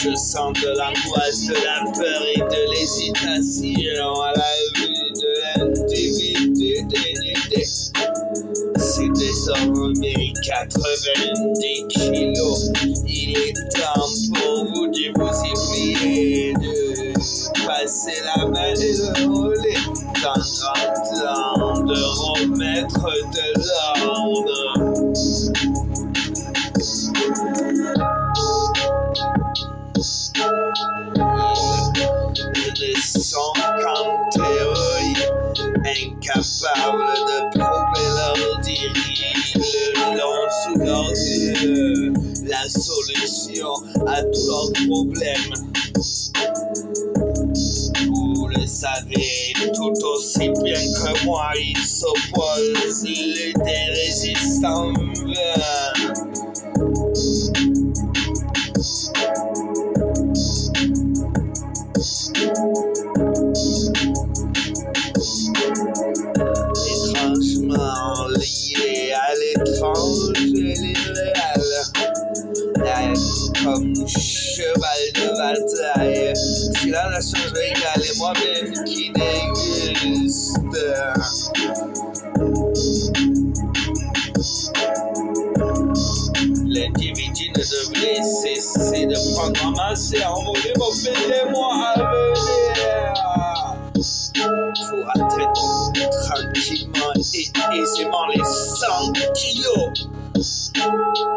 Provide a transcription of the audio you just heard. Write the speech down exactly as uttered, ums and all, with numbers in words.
Je sens de l'angoisse, de la peur et de l'hésitation à la vue de l'individu. C'est désormais quatre-vingt-dix kilos. Il est temps pour vous de vous y plier, de passer la main et de rouler. Dans trente ans, de remettre de l'ordre. Ils ne sont qu'en théorie, incapables de prouver leur dirible, l'ont sous leurs yeux la solution à tous leurs problèmes. Vous le savez tout aussi bien que moi, ils s'opposent, les résistants vains. Étrangement lié à l'étranger, l'idéal, comme cheval de bataille. Si la nation égale et moi-même qui déguste. L'individu ne devrait cesser de prendre en masse et envoler mon fait des mois à venir. Pour atteindre tranquillement et aisément les cent kilos.